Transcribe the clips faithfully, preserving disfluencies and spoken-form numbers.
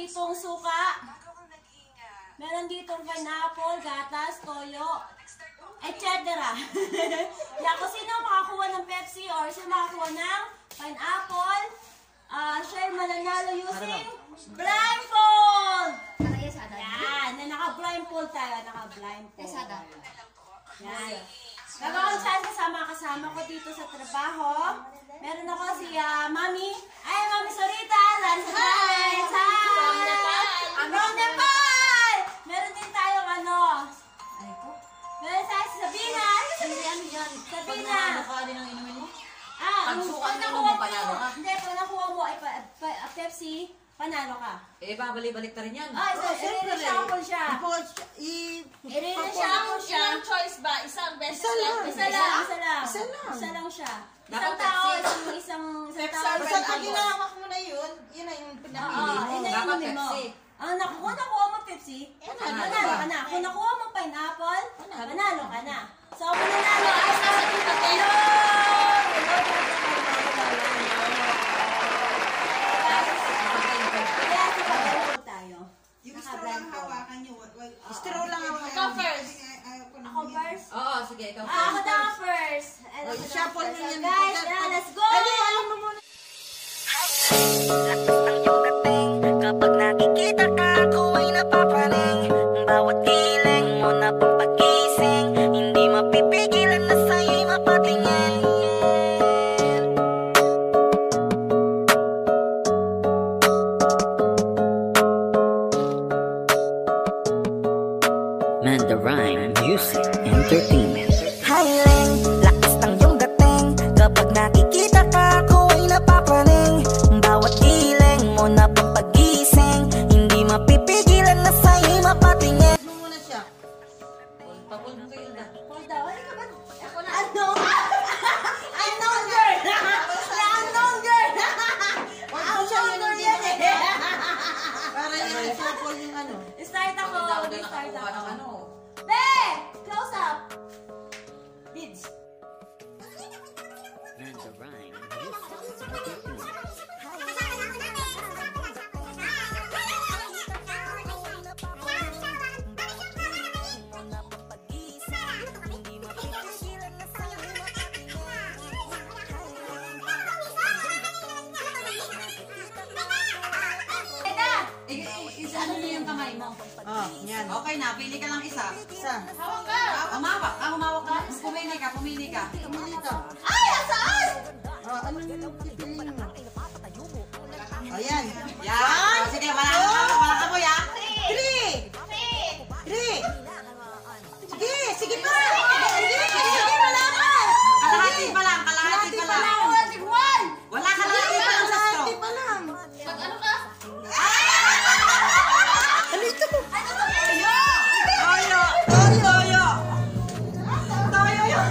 ditong suka. Meron ditong pineapple, gatas, toyo, et cetera. Yeah, kung sino makakuha ng Pepsi or sino makakuha ng pineapple, uh, siya yung mananalo using blindfold! Yan, na naka-blindfold tayo, naka-blindfold. Yan. Gagawin saan kasama-kasama ko dito sa trabaho. Meron ako si uh, Mami. Ay, Mami Sorita! Lance Hi! Hi! From Nepal! Meron din tayong ano. Meron tayo si Sabina. Sabina. Mukha din ang inumin mo? Ah, pag suka na mo, panalo ka? Hindi, pag nakuha mo ay Pepsi, panalo ka. Eh, babalik-balik ta rin yan. Ay, so, i-rin siya ako siya. I-rin siya ako siya. Ilang choice ba? Isang best Isa lang. Isa lang. Isa lang. Isa lang. Isa lang siya. Dapat Isang tao, Pepsi. isang isang isang tao. Basta ang ginahawak mo na yun, yun na yung pinapili Oo, mo. yun na yung Dapat huli mo. Pepsi. Ah, nakuha, nakuha mo Pepsi, panalo ka na. Kung nakuha mo pineapple, panalo ka na. So, mananalo ay sa hello! Yes, naka-blindfold tayo. Yung straw lang hawakan nyo. Straw lang hawakan. Ikaw first. Ako first? Oo, sige, ikaw. Ah, ako na first. Ano Oh, na shuffle first? mo yan. Guys, yeah, let's go! Ano, alam mo muna. Lakas ng iyong dating. Kapag nakikita ka, ako ay napapaling. Bawat giling mo na pampagising, hindi mapipigilan na sa'yo'y mapatingin. Mandarine Music Entertainment. Hiling, lakas ng iyong dating. Kapag nakikita ka, ako ay napapaling. Bawat giling mo na pampagising, hindi mapipigilan na sa'yo'y mapatingin. Mo muna siya. Pagod mo kayo na. Hold on. Ano ka ba? Ako na. Ano? Unknown girl! Unknown girl! Unknown girl yan eh! Para yung shuffle yung ano. Start ako. Pagod ako na Start nakakuha ng ako. ano. Be! Close up! Bids. Mandarine Music Entertainment. Isa ano na yung kamay mo? Oh, yan. Okay na, pili ka lang isa. Isa. Hawak ka. Humawak ka, humawak ka. Pumili ka, pumili ka. Pumili ka. Ay! Asaan? Oh, ano yung pipiliin mo? Oh, yan. Yan! O, sige, wala ka, wala ka mo ya. Three! Three! Sige, sige pa! Sige, sige, wala pa! Kalahati pa lang, kalahati pa lang. Wala kalahati pa lang sa straw. Kalahati pa lang. Pag ano ka? Ano ito? Toyo! Toyo! Toyo! Toyo yun!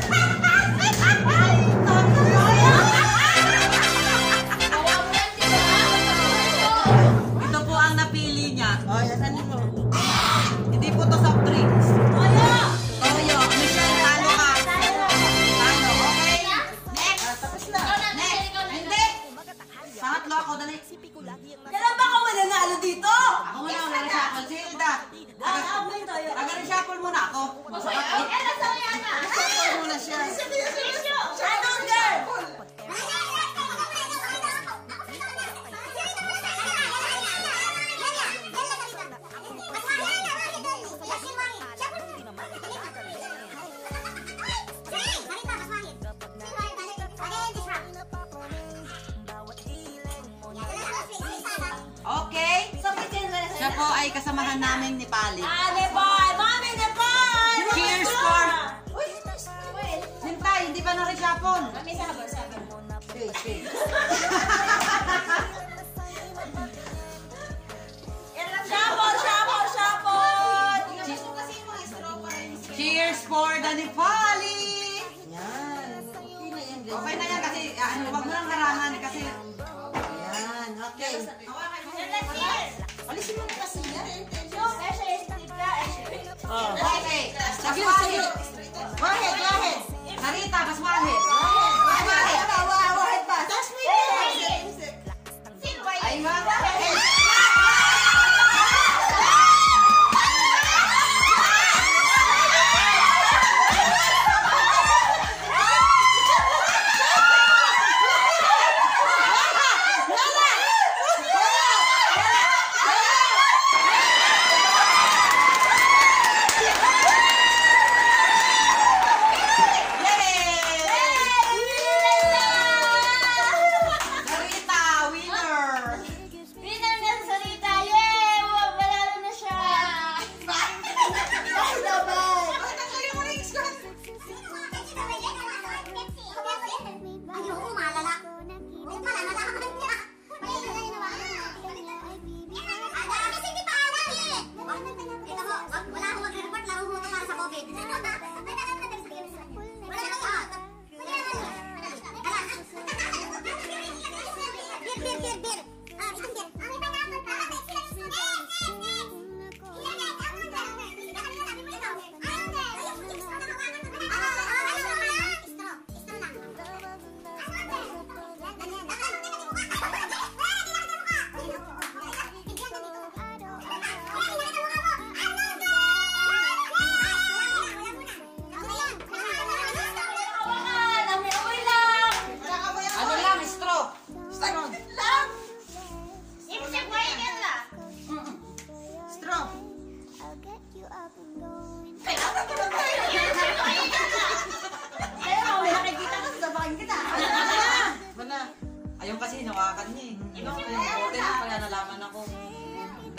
Ito po ang napili niya. Oh, yan. Ano mo? Hindi po to soft drinks. Toyo! Toyo, Michelle, talo ka. Talo, okay? Next! Ah, tapos na. Ikaw na, Next! ikaw na. Hindi! Pangatlo ako, dali. Kailan ba ako mananalo dito? Ako muna ang reshuffle. Si Hilda. Ah, ako ba yung Toyo? Taga-reshuffle muna ako. Eh, nasa kaya na? Shuffle muna siya. Unknown girl! Okay? Siya po ay kasamahan namin ni Pali. Ah, Nepal! Mami, Nepal! Cheers for... Hintay, hindi pa na-reshuffle. Mami, sa habang sabi mo. Okay, okay. Shuffle, shuffle, shuffle! Cheers for the Nepali! Yan. Okay na yan. Okay na yan kasi, ano, wag mo lang harangan kasi... Yan. Okay. Alisin mo na kasi yan. Okay. Sige, sige. Baswahid. Go ahead, go ahead. Sarita, baswahid. Baswahid. Baswahid pa. That's me. Ay, wag.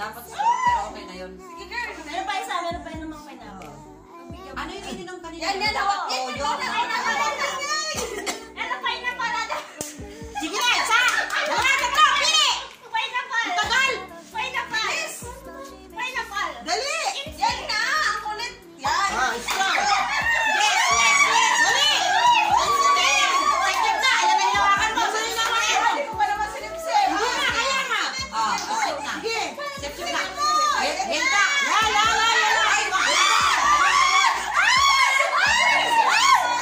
Dapat straw, pero okay na yun. Sige, girl. Meron pa isa, meron pa yung mga pineapple. Ano yung ininom kanina? Yan, yan, Dapat oh. toyo. Ito na, ito na, ito na. Ano, pineapple, ano? Sige na, isa! Dalawa, tatlo, pili! Pineapple. Tagal! Pineapple. Pineapple. Dali! Yan na, ang kulit. Yan. Ah, straw! Yes, yes, yes! Dali! Dali! Sakit na! Ayan na hinawakan mo! Saan yung hinawakan mo? Hindi ko pa naman sinipsip. Hindi na, kaya nga! Ah, sip na. Sige! Sip na. Hit, hit ka! La, la, la, la, la!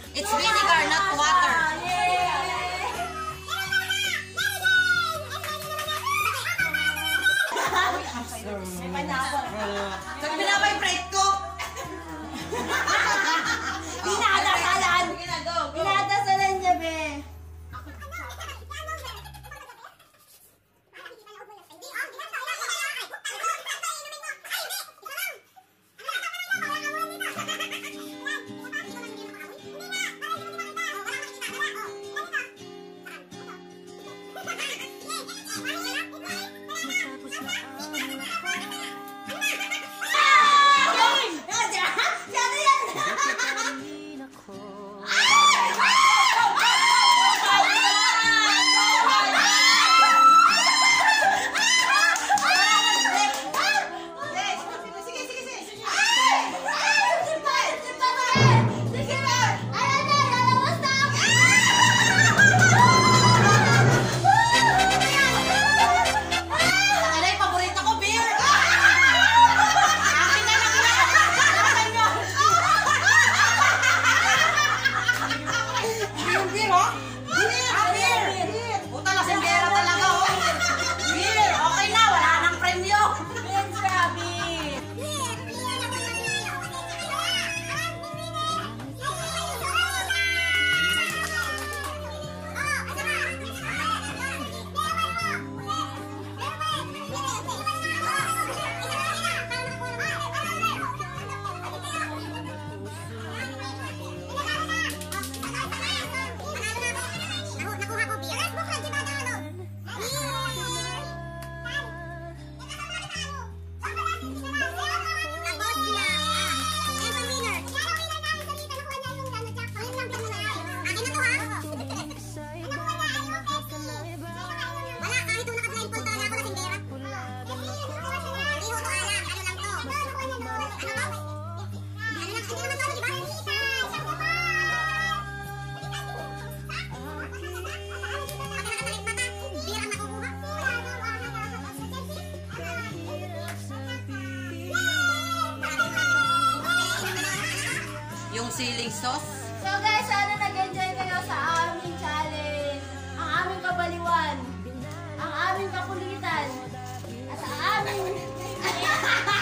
It's vinegar, not water. May pineapple. Sabi na ba yung bread ko? Pinadasalan. Pinadasalan niya, be. Yung siling sauce. So guys, sana nag-enjoy kayo sa aming challenge. Ang aming kabaliwan. Ang aming kakulitan. At ang aming...